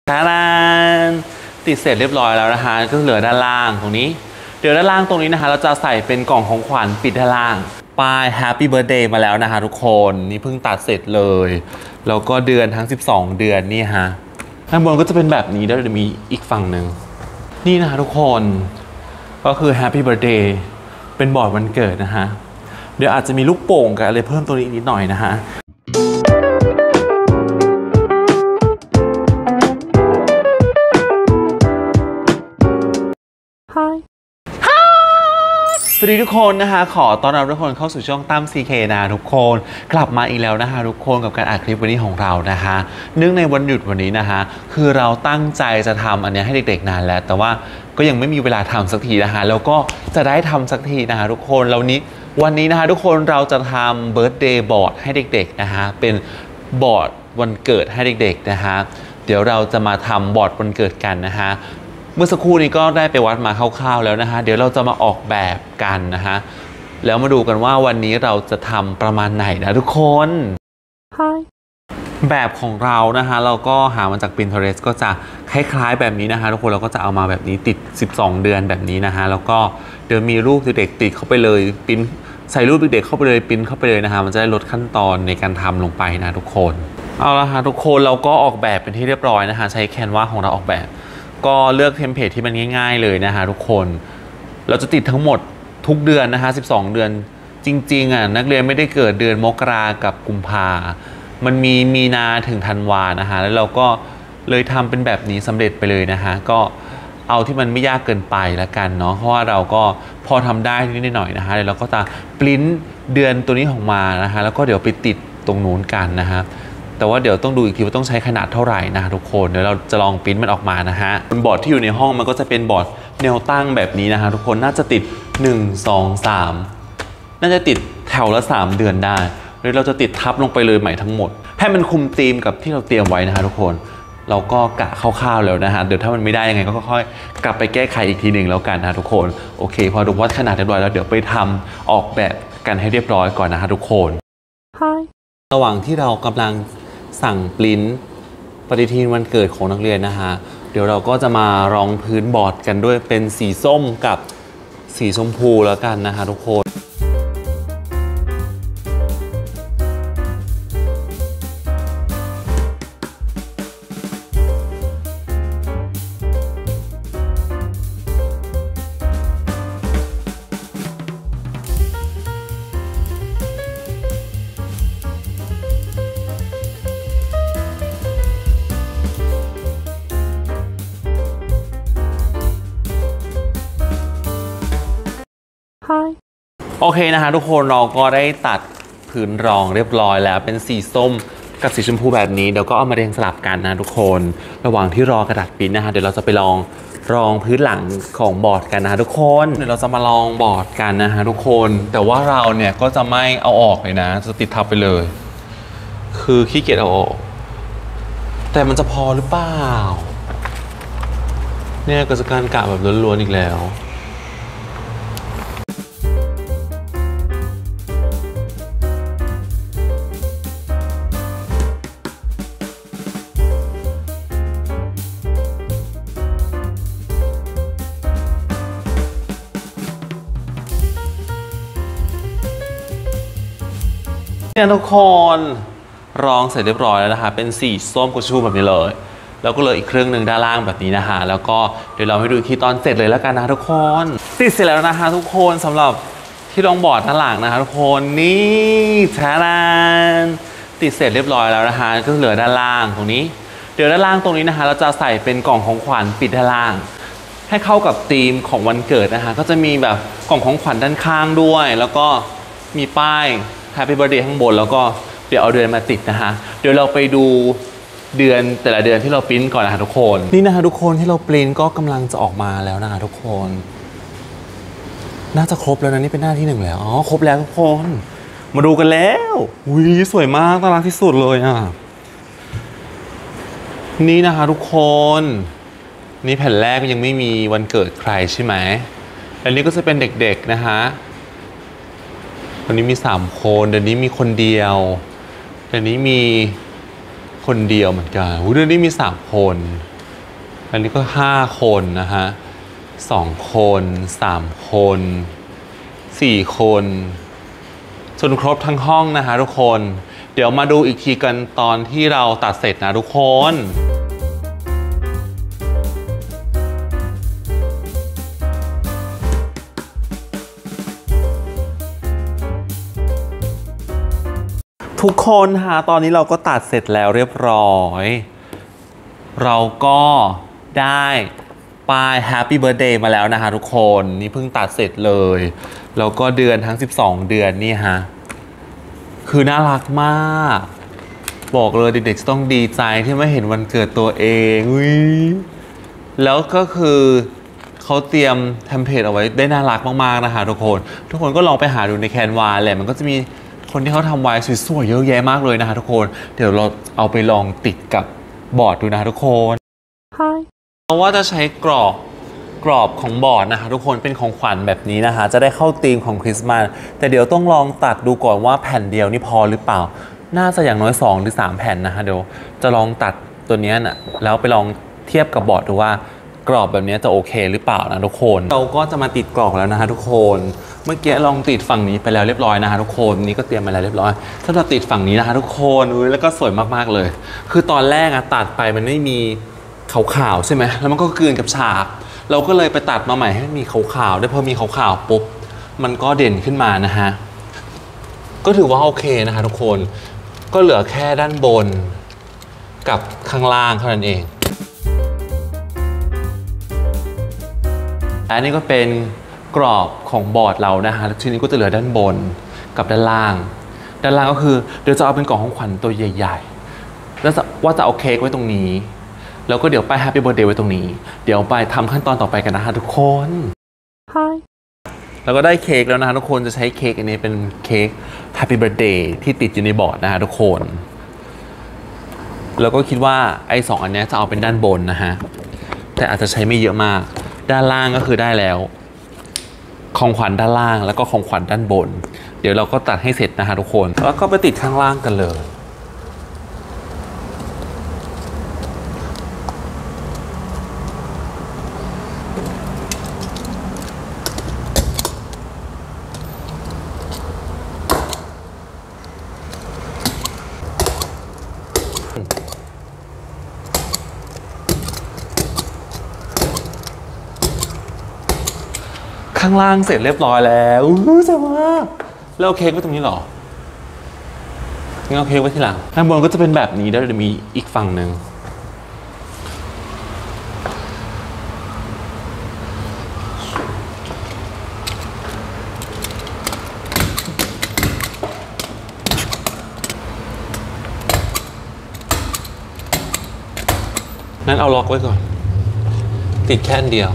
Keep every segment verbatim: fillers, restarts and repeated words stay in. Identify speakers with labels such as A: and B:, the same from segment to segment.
A: ด้านติดเสร็จเรียบร้อยแล้วนะคะก็เหลือด้านล่างตรงนี้เดี๋ยวด้านล่างตรงนี้นะคะเราจะใส่เป็นกล่องของขวัญปิดด้านล่างป้าย Happy Birthday มาแล้วนะคะทุกคนนี่เพิ่งตัดเสร็จเลยแล้วก็เดือนทั้งสิบสองเดือนนี่ฮะข้างบนก็จะเป็นแบบนี้แล้วเดี๋ยวมีอีกฝั่งหนึ่งนี่นะคะทุกคนก็คือ Happy Birthday เป็นบอร์ดวันเกิดนะฮะเดี๋ยวอาจจะมีลูกโป่งกับอะไรเพิ่มตัวนี้นิดหน่อยนะฮะสวัสดีทุกคนนะคะขอต้อนรับทุกคนเข้าสู่ช่องตั้ม ซี เค นะทุกคนกลับมาอีกแล้วนะคะทุกคนกับการอัดคลิปวันนี้ของเรานะคะเนื่องในวันหยุดวันนี้นะคะคือเราตั้งใจจะทำอันนี้ให้เด็กๆนานแล้วแต่ว่าก็ยังไม่มีเวลาทำสักทีนะคะแล้วก็จะได้ทำสักทีนะคะทุกคนแล้วนี้วันนี้นะคะทุกคนเราจะทำเบิร์ธเดย์บอร์ดให้เด็กๆนะคะเป็นบอร์ดวันเกิดให้เด็กๆนะคะเดี๋ยวเราจะมาทำบอร์ดวันเกิดกันนะคะเมื่อสักครู่นี้ก็ได้ไปวัดมาคร่าวๆแล้วนะคะเดี๋ยวเราจะมาออกแบบกันนะคะแล้วมาดูกันว่าวันนี้เราจะทำประมาณไหนนะทุกคน Hi. แบบของเรานะคะเราก็หามาจาก Pinterest ก็จะคล้ายๆแบบนี้นะคะทุกคนเราก็จะเอามาแบบนี้ติดสิบสองเดือนแบบนี้นะคะแล้วก็เดี๋ยวมีรูปเด็กๆติดเข้าไปเลยปิ้นใส่รูปเด็กๆเข้าไปเลยปิ้นเข้าไปเลยนะคะมันจะได้ลดขั้นตอนในการทำลงไปนะทุกคนเอาละค่ะทุกคนเราก็ออกแบบเป็นที่เรียบร้อยนะคะใช้แคนวาของเราออกแบบก็เลือกเทมเพลตที่มันง่ายๆเลยนะคะทุกคนเราจะติดทั้งหมดทุกเดือนนะคะสิบสองเดือนจริงๆอ่ะนักเรียนไม่ได้เกิดเดือนมกรากับกุมภามันมีมีนาถึงธันวานะคะแล้วเราก็เลยทำเป็นแบบนี้สำเร็จไปเลยนะคะก็เอาที่มันไม่ยากเกินไปละกันเนาะเพราะว่าเราก็พอทำได้นิดหน่อยนะคะเดี๋ยวเราก็จะปริ้นเดือนตัวนี้ออกมานะคะแล้วก็เดี๋ยวไปติดตรงนู้นกันนะคะแต่ว่าเดี๋ยวต้องดูอีกทีว่าต้องใช้ขนาดเท่าไหร่นะทุกคนเดี๋ยวเราจะลองปริ้นมันออกมานะฮะบนบอร์ดที่อยู่ในห้องมันก็จะเป็นบอร์ดแนวตั้งแบบนี้นะฮะทุกคนน่าจะติดหนึ่ง สอง สามน่าจะติดแถวละสามเดือนได้โดยเราจะติดทับลงไปเลยใหม่ทั้งหมดให้มันคุมธีมกับที่เราเตรียมไว้นะฮะทุกคนเราก็กะคร่าวๆแล้วนะฮะเดี๋ยวถ้ามันไม่ได้ยังไงก็ค่อยๆกลับไปแก้ไขอีกทีหนึ่งแล้วกันนะทุกคนโอเคพอดูวัดขนาดเรียบร้อยแล้วเดี๋ยวไปทำออกแบบกันให้เรียบร้อยก่อนนะฮะทุกคน Hi. ระหว่างที่เรากำลังสั่งปริ้นปฏิทินวันเกิดของนักเรียนนะฮะเดี๋ยวเราก็จะมารองพื้นบอร์ดกันด้วยเป็นสีส้มกับสีชมพูแล้วกันนะฮะทุกคนโอเคนะคะทุกคนเราก็ได้ตัดพื้นรองเรียบร้อยแล้วเป็นสีส้มกับสีชมพูแบบนี้เดี๋ยวก็เอามาเรียงสลับกันนะทุกคนระหว่างที่รอกระดาษปริ้นนะคะเดี๋ยวเราจะไปลองรองพื้นหลังของบอร์ดกันนะทุกคนเดี๋ยวเราจะมาลองบอร์ดกันนะฮะทุกคนแต่ว่าเราเนี่ยก็จะไม่เอาออกเลยนะจะติดทับไปเลยคือขี้เกียจเอาออกแต่มันจะพอหรือเปล่าเนี่ยก็จะการกะแบบล้วนๆอีกแล้วเนี่ยทุกคนรองเสร็จเรียบร้อยแล้วนะคะเป็นสีส้มกุชูแบบนี้เลยแล้วก็เลยอีกเครื่องหนึ่งด้านล่างแบบนี้นะคะแล้วก็เดี๋ยวเราให้ดูอีกทีตอนเสร็จเลยแล้วกันนะทุกคนติดเสร็จแล้วนะคะทุกคนสำหรับที่รองบอร์ดด้านหลังนะคะทุกคนนี่แทนติดเสร็จเรียบร้อยแล้วนะคะก็เหลือด้านล่างตรงนี้เดี๋ยวด้านล่างตรงนี้นะคะเราจะใส่เป็นกล่องของขวัญปิดด้านล่างให้เข้ากับธีมของวันเกิดนะคะก็จะมีแบบกล่องของขวัญด้านข้างด้วยแล้วก็มีป้ายHappy Birthday ข้างบนแล้วก็เดี๋ยวเอาเดือนมาติดนะคะเดี๋ยวเราไปดูเดือนแต่ละเดือนที่เราปริ้นก่อนนะคะทุกคนนี่นะคะทุกคนที่เราปริ้นก็กำลังจะออกมาแล้วนะคะทุกคนน่าจะครบแล้วนะนี่เป็นหน้าที่หนึ่งแล้วอ๋อครบแล้วทุกคนมาดูกันแล้วอุ้ยสวยมากน่ารักที่สุดเลยอ่ะนี่นะคะทุกคนนี่แผ่นแรกยังไม่มีวันเกิดใครใช่ไหมอันนี้ก็จะเป็นเด็กๆนะคะวันนี้มีสามคนเดี๋ยวนี้มีคนเดียวเดี๋ยวนี้มีคนเดียวเหมือนกันเดี๋ยวนี้มีสามคนอันนี้ก็ห้าคนนะฮะสองคนสามคนสี่คนจนครบทั้งห้องนะฮะทุกคนเดี๋ยวมาดูอีกทีกันตอนที่เราตัดเสร็จนะทุกคนทุกคนฮะตอนนี้เราก็ตัดเสร็จแล้วเรียบร้อยเราก็ได้ป้าย Happy Birthday มาแล้วนะคะทุกคนนี่เพิ่งตัดเสร็จเลยแล้วก็เดือนทั้งสิบสองเดือนนี่ฮะคือน่ารักมากบอกเลยเด็กๆจะต้องดีใจที่ไม่เห็นวันเกิดตัวเองอุ๊ยแล้วก็คือเขาเตรียมเทมเพลตเอาไว้ได้น่ารักมากๆนะคะทุกคนทุกคนก็ลองไปหาดูในแคนวาแหละมันก็จะมีคนที่เขาทำไว้สวยๆเยอะแยะมากเลยนะคะทุกคนเดี๋ยวเราเอาไปลองติดกับบอร์ดดูนะคะทุกคนเพราะว่าจะใช้กรอบกรอบของบอร์ดนะคะทุกคนเป็นของขวัญแบบนี้นะคะจะได้เข้าธีมของคริสต์มาสแต่เดี๋ยวต้องลองตัดดูก่อนว่าแผ่นเดียวนี่พอหรือเปล่าน่าจะอย่างน้อยสองหรือสามแผ่นนะคะเดี๋ยวจะลองตัดตัวนี้น่ะแล้วไปลองเทียบกับบอร์ดดูว่ากรอบแบบนี้จะโอเคหรือเปล่านะทุกคนเราก็จะมาติดกรอบแล้วนะคะทุกคนเมื่อกี้ลองติดฝั่งนี้ไปแล้วเรียบร้อยนะคะทุกคนนี่ก็เตรียมมาแล้วเรียบร้อยสำหรับติดฝั่งนี้นะคะทุกคนอุ้ยแล้วก็สวยมากๆเลยคือตอนแรกอะตัดไปมันไม่มีขาวๆใช่ไหมแล้วมันก็กลืนกับฉากเราก็เลยไปตัดมาใหม่ให้มันมีขาวๆได้พอมีขาวๆปุ๊บมันก็เด่นขึ้นมานะฮะก็ถือว่าโอเคนะคะทุกคนก็เหลือแค่ด้านบนกับข้างล่างเท่านั้นเองอันนี้ก็เป็นกรอบของบอร์ดเรานะฮะทีนี้ก็จะเหลือด้านบนกับด้านล่างด้านล่างก็คือเดี๋ยวจะเอาเป็นกล่องของขวัญตัวใหญ่ๆแล้วว่าจะเอาเค้กไว้ตรงนี้แล้วก็เดี๋ยวไป Happy Birthday ไว้ตรงนี้เดี๋ยวไปทำขั้นตอนต่อไปกันนะฮะทุกคน Hi แล้วก็ได้เค้กแล้วนะฮะทุกคนจะใช้เค้กอันนี้เป็นเค้ก Happy Birthday ที่ติดอยู่ในบอร์ดนะฮะทุกคนแล้วก็คิดว่าไอ้สองอันนี้จะเอาเป็นด้านบนนะฮะแต่อาจจะใช้ไม่เยอะมากด้านล่างก็คือได้แล้วของขวัญด้านล่างแล้วก็ของขวัญด้านบนเดี๋ยวเราก็ตัดให้เสร็จนะฮะทุกคนแล้วก็ไปติดข้างล่างกันเลยข้างล่างเสร็จเรียบร้อยแล้วอู้สวยมากแล้วเอาเค้กไว้ตรงนี้หรองั้นเอาเค้กไว้ที่หลังข้างบนก็จะเป็นแบบนี้แล้วเดี๋ยวมีอีกฝั่งหนึ่งงั้นเอาล็อกไว้ก่อนติดแค่อันเดียว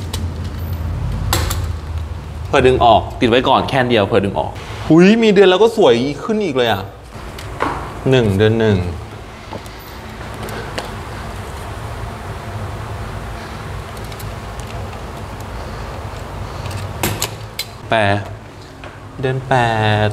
A: เพื่อดึงออกติดไว้ก่อนแค่เดียวเพื่อดึงออกหุยมีเดือนแล้วก็สวยขึ้นอีกเลยอ่ะหนึ่งเดือนหนึ่งแปดเดือนแปด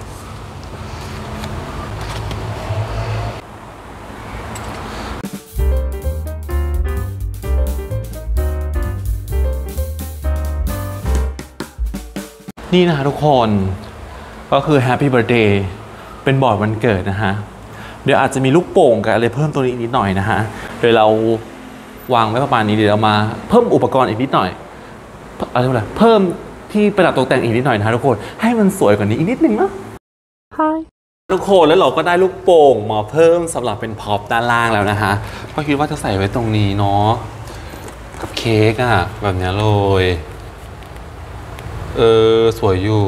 A: นี่นะฮะทุกคนก็คือ Happy Birthday เป็นบอร์ดวันเกิดนะฮะเดี๋ยวอาจจะมีลูกโป่งกับอะไรเพิ่มตัวนี้นิดหน่อยนะฮะโดยเราวางไว้ประมาณนี้เดี๋ยวเรามาเพิ่มอุปกรณ์อีกนิดหน่อยอะไรอะไรเพิ่มที่ประดับตกแต่งอีกนิดหน่อยนะฮะทุกคนให้มันสวยกว่านี้อีกนิดนึงนะ Hi ทุกคนแล้วเราก็ได้ลูกโป่งมาเพิ่มสำหรับเป็นพ็อปด้านล่างแล้วนะฮะก็คิดว่าจะใส่ไว้ตรงนี้เนาะกับเค้กอะแบบนี้เลยเออสวยอยู่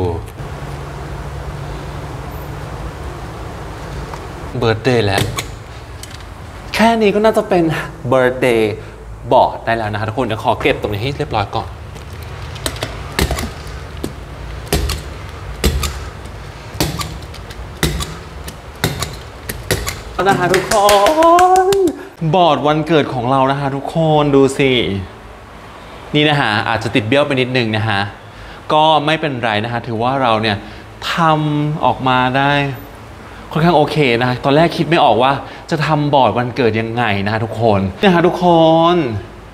A: เบิร์ธเดย์แล้วแค่นี้ก็น่าจะเป็นเบิร์ธเดย์บอร์ดได้แล้วนะคะทุกคนเดี๋ยวขอเก็บตรงนี้ให้เรียบร้อยก่อนนะคะทุกคนบอร์ดวันเกิดของเรานะคะทุกคนดูสินี่นะฮะอาจจะติดเบี้ยวไปนิดนึงนะฮะก็ไม่เป็นไรนะคะถือว่าเราเนี่ยทำออกมาได้ค่อนข้างโอเคนะตอนแรกคิดไม่ออกว่าจะทำบอร์ดวันเกิดยังไงนะคะทุกคนนะคะทุกคน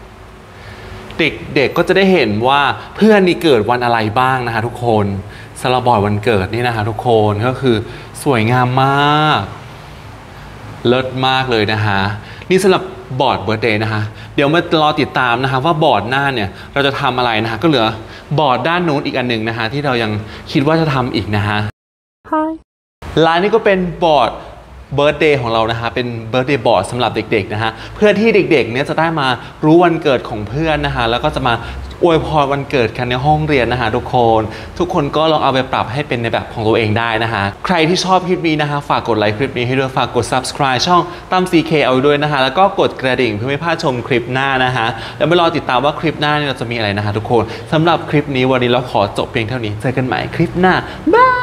A: เด็กๆก็จะได้เห็นว่าเพื่อนนี่เกิดวันอะไรบ้างนะคะทุกคนสำหรับบอร์ดวันเกิดนี่นะคะทุกคนก็คือสวยงามมากเลิศมากเลยนะคะนี่สำหรับบอร์ดเบิร์ธเดย์นะคะเดี๋ยวมารอติดตามนะคะว่าบอร์ดหน้าเนี่ยเราจะทำอะไรนะคะก็เหลือบอร์ดด้านนู้นอีกอันหนึ่งนะคะที่เรายังคิดว่าจะทำอีกนะคะและนี่ก็เป็นบอร์ดเบิร์ธเดย์ของเรานะคะเป็นเบิร์ธเดย์บอร์ดสำหรับเด็กๆนะคะเพื่อที่เด็กๆเนี่ยจะได้มารู้วันเกิดของเพื่อนนะคะแล้วก็จะมาอวยพรวันเกิดกันในห้องเรียนนะคะทุกคนทุกคนก็ลองเอาไปปรับให้เป็นในแบบของตัวเองได้นะคะใครที่ชอบคลิปนี้นะคะฝากกดไลค์คลิปนี้ให้ด้วยฝากกด ซับสไครบ์ ช่องตั้ม ซี เค เอาด้วยนะคะแล้วก็กดกระดิ่งเพื่อไม่พลาดชมคลิปหน้านะคะแล้วไปรอติดตามว่าคลิปหน้าเนี่ยเราจะมีอะไรนะคะทุกคนสำหรับคลิปนี้วันนี้เราขอจบเพียงเท่านี้เจอกันใหม่คลิปหน้าบาย